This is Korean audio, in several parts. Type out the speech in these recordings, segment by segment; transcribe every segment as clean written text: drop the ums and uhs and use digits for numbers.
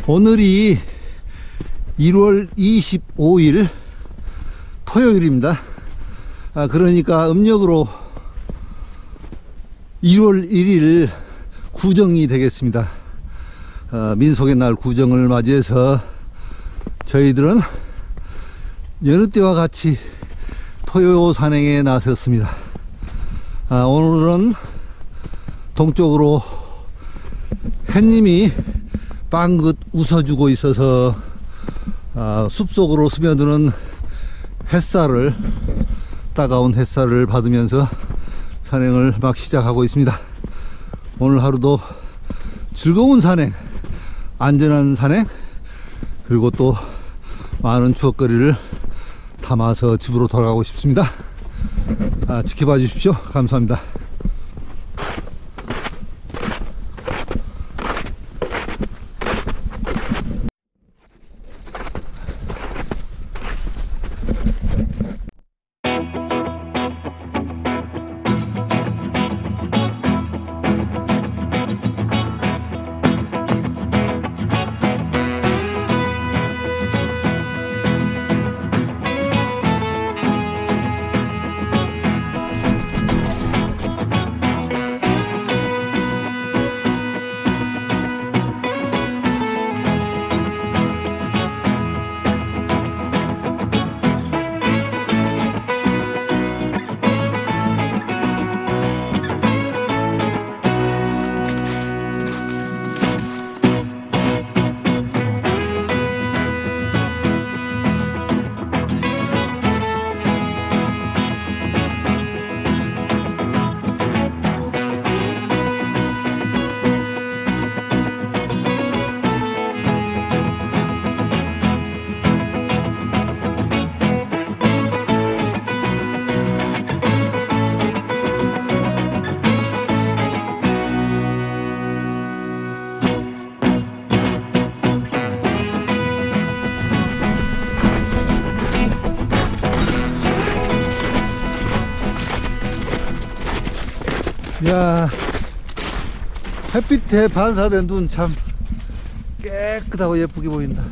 오늘이 1월 25일 토요일입니다. 그러니까 음력으로 1월 1일 구정이 되겠습니다. 민속의 날 구정을 맞이해서 저희들은 여느 때와 같이 토요 산행에 나섰습니다. 오늘은 동쪽으로 햇님이 빵긋 웃어주고 있어서 숲속으로 스며드는 햇살을, 따가운 햇살을 받으면서 산행을 막 시작하고 있습니다. 오늘 하루도 즐거운 산행, 안전한 산행, 그리고 또 많은 추억거리를 담아서 집으로 돌아가고 싶습니다. 지켜봐 주십시오. 감사합니다. 야, 햇빛에 반사된 눈 참 깨끗하고 예쁘게 보인다.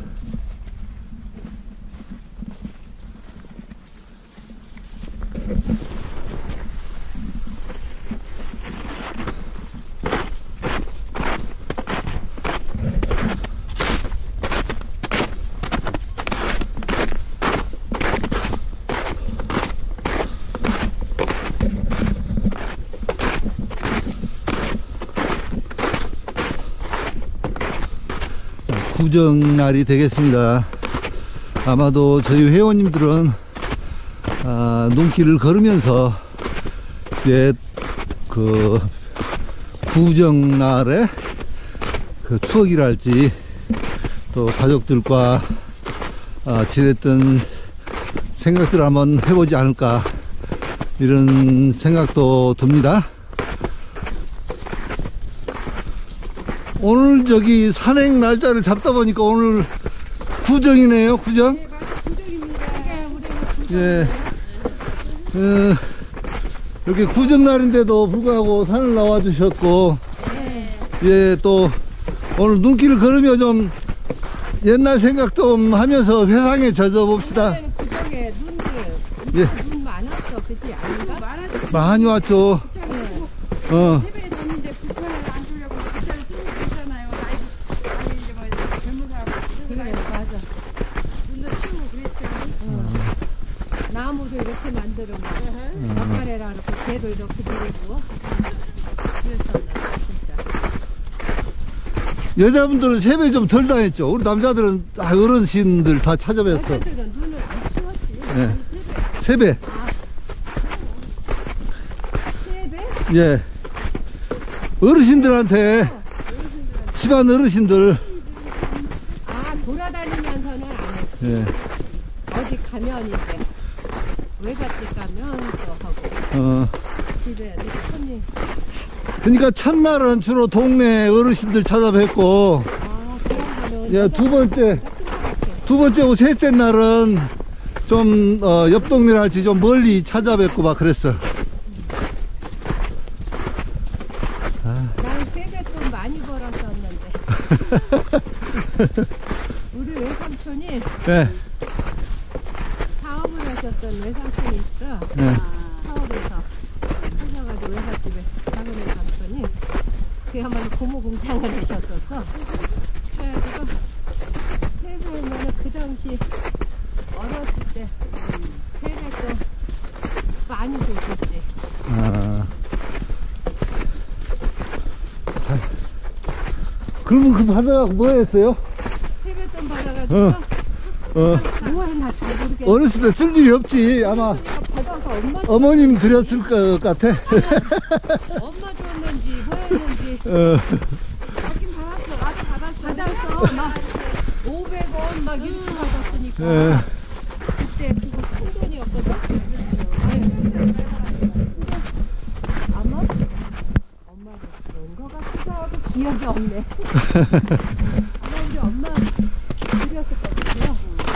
구정날이 되겠습니다. 아마도 저희 회원님들은 눈길을 걸으면서 그 구정날의 그 추억이랄지 또 가족들과 지냈던 생각들을 한번 해보지 않을까, 이런 생각도 듭니다. 오늘 저기 산행 날짜를 잡다 보니까 오늘 구정이네요. 구정? 네, 맞아, 구정입니다. 예. 이렇게 구정날인데도 불구하고 산을 나와 주셨고, 네. 예, 또 오늘 눈길을 걸으며 좀 옛날 생각 좀 하면서 회상에 젖어 봅시다. 구정에 눈들, 예. 눈 많았어, 그치? 아닌가? 많이 왔죠. 어. 세배에 뒀는데 부천을 안 주려고 부천을 쓰고 있잖아요. 나이 이제 뭐 젊은 사람 그래, 맞아. 눈도 치우고 그랬죠. 나무도 이렇게 만들고, 젓가래라 이렇게 개도 이렇게 들이고. 그랬었나, 진짜. 여자분들은 세배 좀 덜 당했죠. 우리 남자들은 어르신들 다 찾아뵀어. 여자들은 눈을 안 치웠지. 예. 세배. 세배? 예. 어르신들한테, 집안 어르신들. 돌아다니면서는 안 했지. 예. 어디 가면 이제 외갓집 가면 또 하고 집에 이렇게 손님. 그러니까 첫날은 주로 동네 어르신들 찾아뵙고, 그런 거는 예, 두 번째고 셋째 날은 좀 옆 동네랄지 좀 멀리 찾아뵙고 막 그랬어. 난 세뱃돈 많이 벌었었는데. 우리 외삼촌이 네. 사업을 하셨던 외삼촌이 있어. 네. 서울에서 하셔가지고 외갓집에 작은 외삼촌이 그야말로 고모 공장을 하셨었어. 그래가지고 세배면은 그 당시 어렸을 때 세뱃돈 많이 줬었지. 아. 그러면 그 받아갖고 뭐 했어요? 세뱃돈 받아가지고 어. 뭐 했나 잘 모르겠어. 어렸을 때 쓸 일이 없지. 아마 그러니까 받아서 엄마 어머님 드렸을 것 같아. 엄마 줬는지 뭐 했는지 받긴 받았어. 아직 받았어. 받아서 막 500원 막 이렇게 받았으니까 예. 그때 그거 큰 돈이었거든. 아유. 근데 아마 엄마가 그런 거 같기도 하고 기억이 없네. 아마 우리 엄마 드렸을 것 같아요.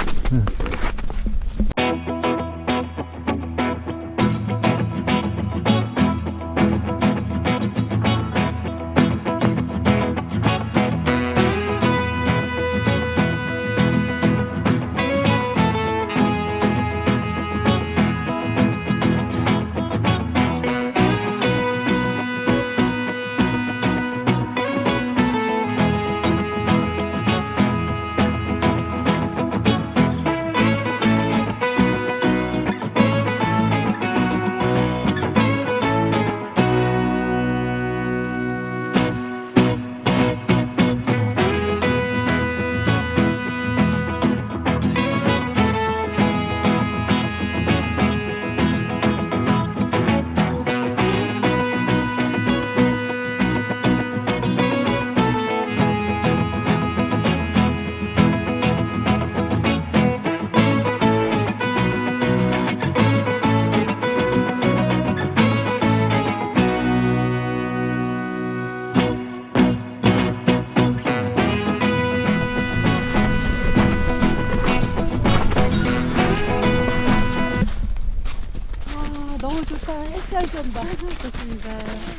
너무 좋다. 햇살 좀 봐. 좋습니다.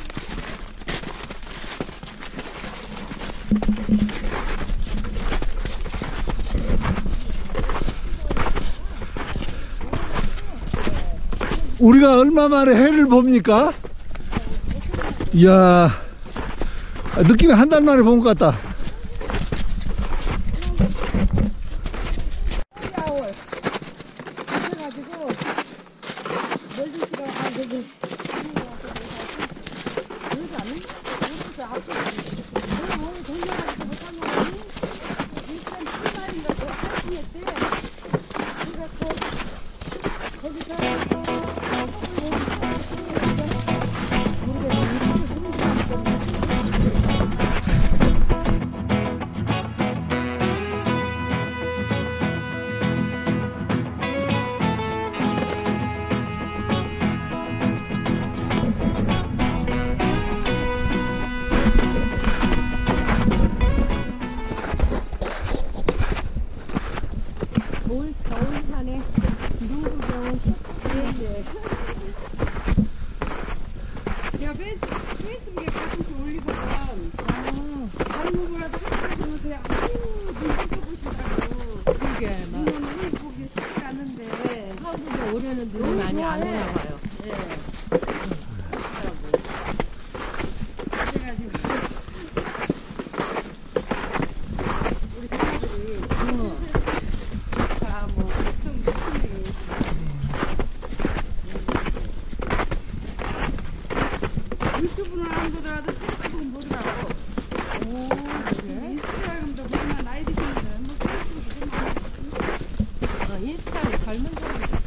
우리가 얼마 만에 해를 봅니까? 이야, 느낌이 한 달 만에 본 것 같다. 그래가지고 멀리시가 가지고 그러지 않는? 그래서 앞에 몸이 돌려가지고 못하면 일단 출발인가 더 하시겠대. 그래서 거기서 올 겨울 산에 눈구경은 쉽지. 제가 페이스북에 가끔씩 올리거든. 아, 다른 거보다도 한국에서는 그냥 눈 보신다고. 그게 막 눈이 보기 쉽지 않은데. 한국에 올해는 눈이 많이 안 좋아해. 오나 봐요. 예. 그래가지고 우리 가족들이 다 뭐 비슷한 비슷하게 유튜브는 안 보더라도 페이스북은 보더라고. 오, 그래? 인스타그램도 보면 나이 드신 분들은 뭐 페이스북이 좀 많이 어, 인스타로 젊은 사람들.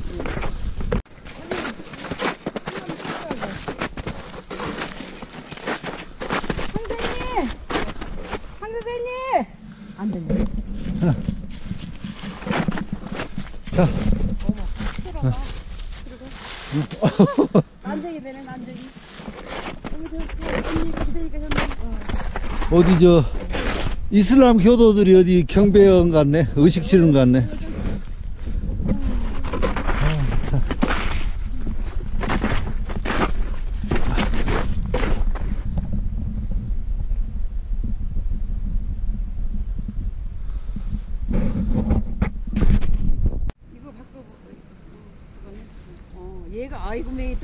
황 선생님! 안 들려. 자, 난쟁이 되네, 난쟁이. 언니 기다리니까 현장. 어디 저 이슬람 교도들이 어디 경배원 같네, 의식 치는 것 같네.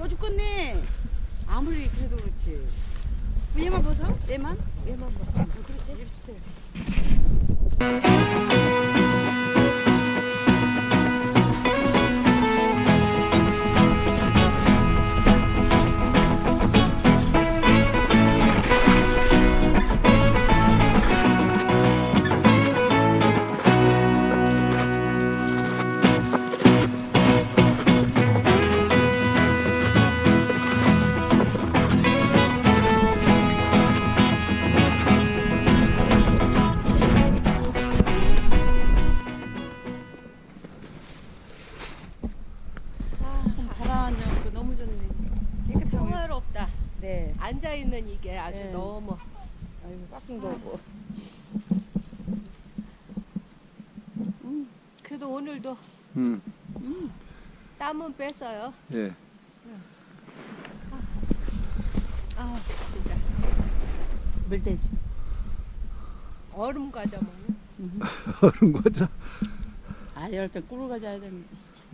더워 죽겠네. 아무리 그래도 그렇지. 뭐 얘만 벗어? 얘만? 얘만 벗어. 그렇지. 입 주세요. 바람 안 잡고 너무 좋네. 깨끗하고. 평화롭다. 네. 앉아 있는 이게 아주 네. 너무. 아이고 깎은 거고. 그래도 오늘도 음. 땀은 뺐어요. 예. 아 진짜 물대지. 얼음 과자 먹는. 얼음 과자. 아 이럴 땐 꿀을 가져야 되는데.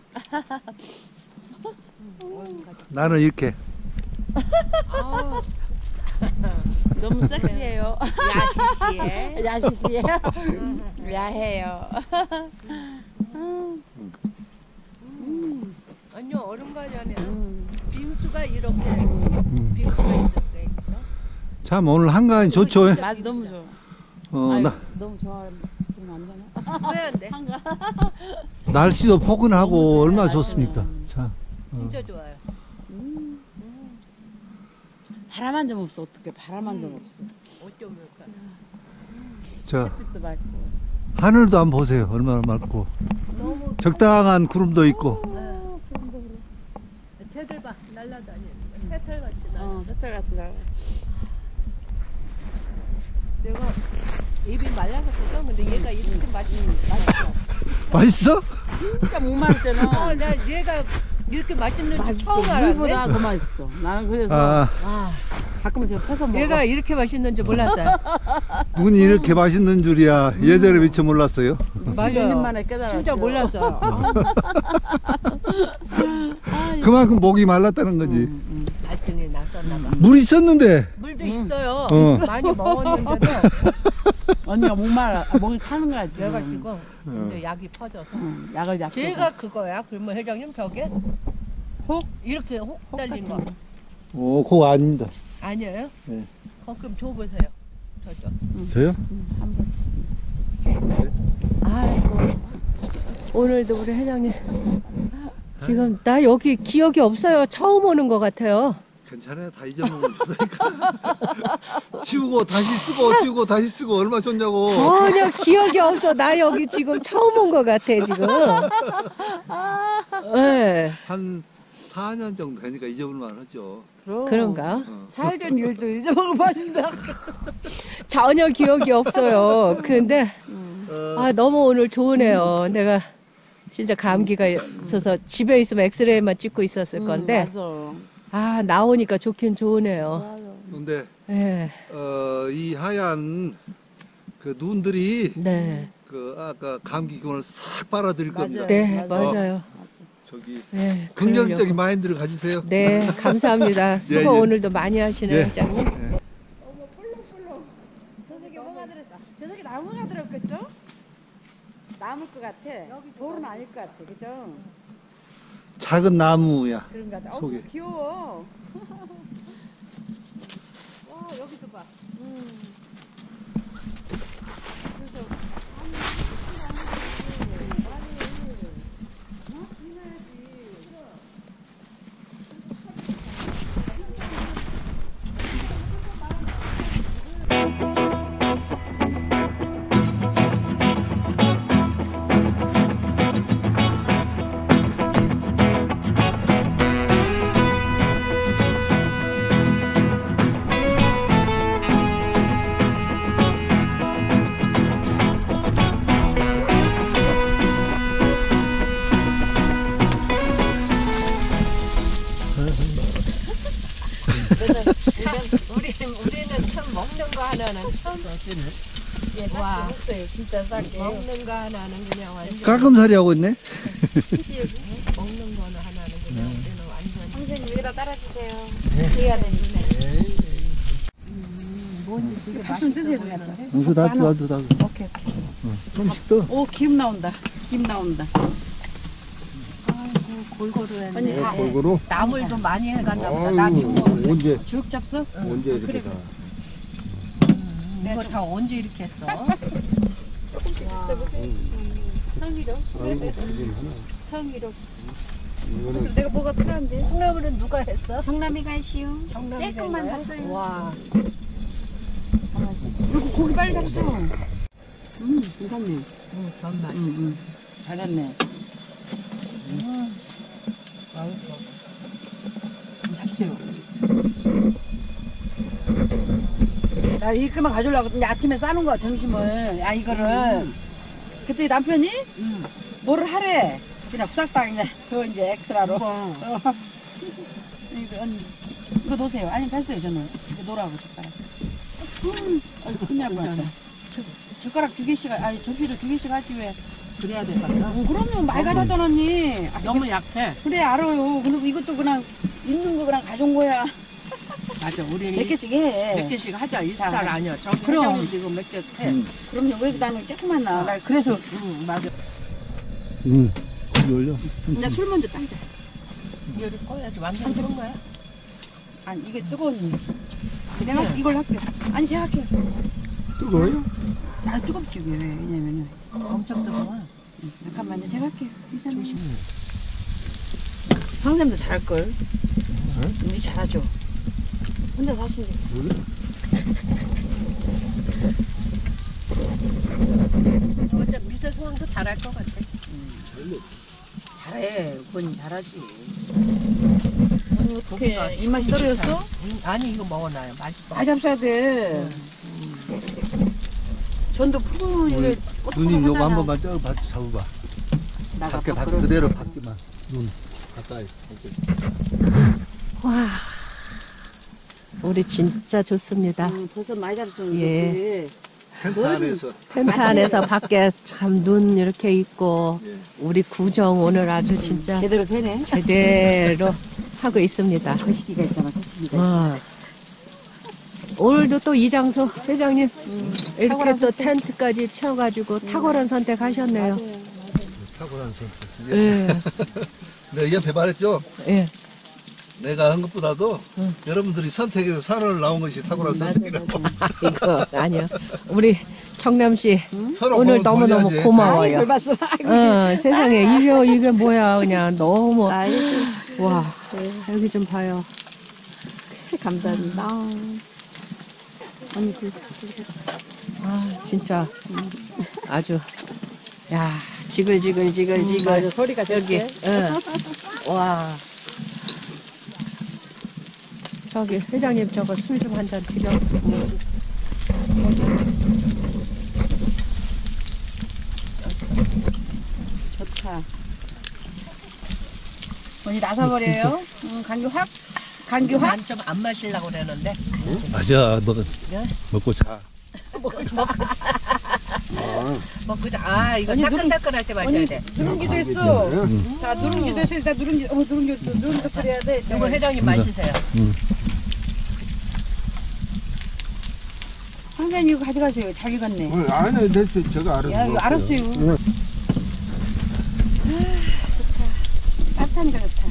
얼음 과자. 나는 이렇게. 아 너무 섹시해요. 야시시해. 야시시해요. 야해요. 아니요 얼음 과자는 음. 빙수가 이렇게 음. 빙수가 있었대. 참 오늘 한가하니 좋죠. 예? 맛 너무 좋아. 어, 아유, 나, 너무 좋아. 좀안 되나? 왜 안 돼? 한가? 날씨도 포근하고 너무 얼마나 좋아요. 좋습니까? 자, 진짜 좋아요. 바람 한 점 없어. 어떻게 바람 한 점 없어. 어쩌면까. 저 햇빛도 맑고. 하늘도 한번 보세요. 얼마나 맑고 너무 적당한 구름도 있고. 쟤들 봐 날라다니는 거. 새털같이 날. 새털 같은 날. 내가 입이 말라갔거든. 근데 얘가 이렇게 맛있어. 맛있어? 진짜 목마를 때는 나 얘가 이렇게 맛있는 줄 맛있어. 처음 알았네. 물보다 더 맛있어. 나는 그래서 아, 가끔 제가 퍼서 먹어. 얘가 이렇게 맛있는 줄 몰랐어요. 눈이 이렇게 맛있는 줄이야. 예전에 미처 몰랐어요. 1년 만에 깨달았어. 진짜 몰랐어요. 그만큼 목이 말랐다는 거지. 발증이 났었나 봐. 물 있었는데. 물도 있어요. 어. 많이 먹었는데도 언니가 목이 타는 거야 지금. 그래가지고 근데 약이 퍼져서. 약을 잡고. 제가 그거야. 그러면 회장님 저게 혹? 이렇게 혹 달린 거 오, 그거 아닙니다. 아니에요? 네. 좀 줘보세요. 저죠. 저요? 아이고 오늘도 우리 회장님 지금 나 여기 기억이 없어요. 처음 오는 것 같아요. 괜찮아요. 다 잊어먹으면 좋으니까. 치우고 다시 쓰고 치우고 다시 쓰고 얼마 좋냐고. 전혀 기억이 없어. 나 여기 지금 처음 온 것 같아 지금. 네. 한 4년 정도 되니까 잊어볼만 하죠. 그런가? 살던 일도 잊어먹어버린다. 전혀 기억이 없어요. 근데 너무 오늘 좋으네요. 내가 진짜 감기가 있어서 집에 있으면 엑스레이만 찍고 있었을 건데 맞아. 나오니까 좋긴 좋으네요. 근데 네. 이 하얀 그 눈들이 네. 그 아까 감기 기운을 싹 빨아들일 맞아요. 겁니다. 네, 맞아요. 맞아요. 저기 네, 긍정적인 그러려고. 마인드를 가지세요. 네, 감사합니다. 수고 예. 오늘도 많이 하시네요, 예. 회장님. 저석에 뭐가 들었다. 저석에 나무가 들었겠죠? 나무일 것 같아. 돌은 아닐 것 같아. 그죠? 작은 나무야. 그런 것 같아. 속에. 귀여워. 와, 여기도 봐. 우리는 참 먹는 거 하나는 참. 와, 진짜 싸게. 먹는 거 하나는 그냥 완전 가끔살이 하고 있네. 먹는 거는 하나는 그냥 우리는 완전 선생님 여기다 따라주세요. 해야 되는데. 뭔지 되게 맛있어 보이는데. 이거 나도. 오케이. 좀씩 더. 오, 김 나온다. 김 나온다. 아이고 골고루 했네. 골고루. 나물도 많이 해갔나 보다. 나 죽어. 언제 죽 잡수? 언제 이렇게 다. 이거 다 언제 이렇게 했어? 성의로. 아이고 지금 하나. 성의로. 이거는 내가 뭐가 필요한데? 콩나물은 누가 했어? 정남이가 하시오. 정남이가 조금만 한 거야? 샀어요. 와. 그리고 고기 빨리 잡수. 괜찮네. 전 맛. 잘했네. 잡수요. 나 이렇게만 가져오려고 했는데 아침에 싸는 거야, 점심을. 야, 이거를. 그때 남편이 뭐를 하래. 그냥 후딱딱 이제, 그거 이제 엑스트라로. 이거 놓으세요. 아니, 됐어요, 저는. 이거 놓으라고, 젓가락. 아이고, 큰일 날 뻔했다. 젓가락 2개씩, 아니, 접시를 2개씩 하지, 왜. 그래야 될 것 같아. 그럼요, 말 같았잖아, 언니. 아, 너무 약해. 그래, 알아요. 그리고 이것도 그냥 있는 거 그냥 가져온 거야. 맞아. 우리 몇 개씩 해. 몇 개씩 하자. 일달 아니야. 저기 그럼. 회장님 지금 몇 개 해. 그럼요, 왜 나는 조금만 나. 나 그래서. 맞아. 고기 올려. 이제 술 먼저 따자. 이거를 꺼야지. 완전 그런 거야. 아니, 이게 뜨거운. 내가 이걸 할게요. 아니, 제가 할게요. 뜨거워요? 아, 뜨겁지, 왜. 왜냐면은. 엄청 뜨거워. 잠깐만요, 제가 할게요. 괜찮아요. 황쌤도 잘할걸. 우리 잘하죠. 혼자 사시는데. 근데 미세 소황도 잘할 것 같아. 잘해. 그건 잘하지. 언니 고기가 입맛이 떨어졌어? 아니 이거 먹어놔요. 맛있어. 많이 잡숴야 돼. 전도 푸른 이게 누님 요거 한 번만 저 잡아봐. 나가 밖에 밖으로. 그대로 밖에만. 눈 가까이. 와. 우리 진짜 좋습니다. 벌써 많이 잡수는데. 예. 텐트 안에서. 텐트 안에서 밖에 참 눈 이렇게 있고 예. 우리 구정 오늘 아주 진짜 제대로 되네. 제대로 하고 있습니다. 거시기가 있잖아, 거시기가. 어. 오늘도 또 이 장소 회장님 이렇게 또 텐트까지 쳐가지고 탁월한 선택하셨네요. 탁월한 선수. 예. 내가 옆에 말했죠. 예. 내가 한 것보다도 여러분들이 선택해서 산을 나온 것이 탁월한 선택이라고. 이거 아니요. 우리 청남 씨 서로 오늘 공을 너무 너무 돌려야지. 고마워요. 별 봤어. 아이고. 세상에 이게 뭐야 그냥 너무 와 여기 좀 봐요. 감사합니다. 언니 아 진짜 아주 야 지글지글 맞아 소리가 여기 좋지. 와 저기 회장님 저거 술 좀 한 잔 드려. 좋다. 언니 나서버려요? 감기 확? 감기 확? 난 좀 안 마시려고 그러는데 맞아. 너 예? 먹고 자. 먹고 자. 아 이거 언니, 따끈따끈할 때 마셔야 돼. 누룽지도 했어. 자, 누룽지도 했어. 일단 누룽지도 끓여야 돼. 이거 회장님 마시세요. 선생님 이거 가져가세요. 잘 익었네. 아니 됐어 제가 알아서 야, 이거 알았어요. 따뜻하니까 좋다.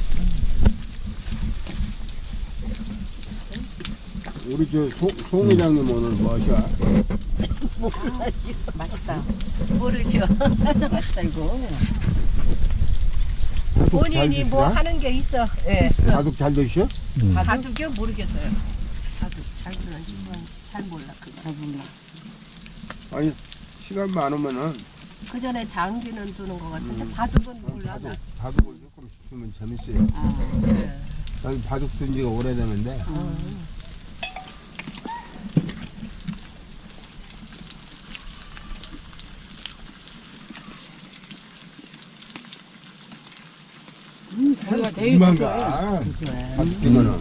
우리 저 송 회장님 오늘 뭐 하셔? 맛있다. 모르죠. 진짜 맛있다, 이거. 본인이 뭐 하는 게 있어. 예. 바둑 잘 드셔? 바둑이요? 모르겠어요. 바둑 잘 그런지 잘 몰라. 그거. 잘 몰라. 아니 시간 많으면은 그 전에 장기는 두는 것 같은데 바둑은 몰라. 나. 바둑을 조금 시키면 재밌어요. 예. 난 바둑 둔 지가 오래되는데 고기가 되게 이만가 바둑 두면은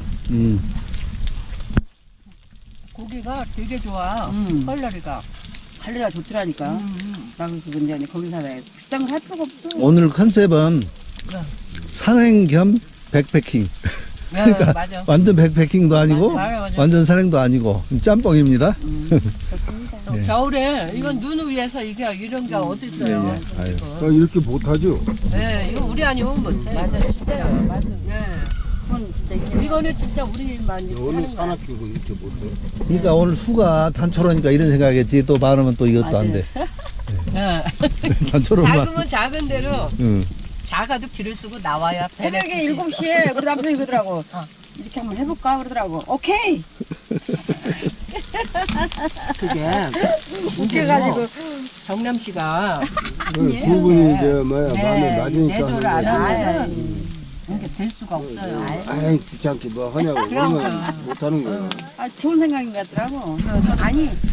고기가 되게 좋아. 컬러리가. 할리가 좋더라니까. 나 그래서 근데 거기서 비싼 거 할 필요가 없어. 오늘 컨셉은 산행 겸 백패킹. 그러니까 맞아. 완전 백패킹도 아니고 맞아. 완전 산행도 아니고 짬뽕입니다. 예. 겨울에 이건 눈 위에서 이게 이런 게 어디 있어요? 예, 예. 아유. 이렇게 못하죠? 네, 이거 우리 아니면 못해. 맞아, 진짜요. 맞아. 네. 그건 진짜 이게 이거는 진짜 우리만 이렇게 어느 하는 거야. 산악교도 이렇게 못해. 그러니까 오늘 수가 단초로니까 이런 생각했지 또 많으면 또 이것도 안 돼. 네. 단초로만. 작으면 작은 대로 응. 작아도 길을 쓰고 나와야 새벽에 7시에 우리 남편이 그러더라고. 이렇게 한번 해볼까 그러더라고. 오케이. 그게 웃겨가지고. 정남 씨가 두 분이 이제 마음에 맞으니까 내조를 안 하는 하면 이게 될 수가 없어요. 아이 귀찮게 뭐 하냐고 그러면 못하는 거예요. 좋은 생각인 것 같더라고. 아니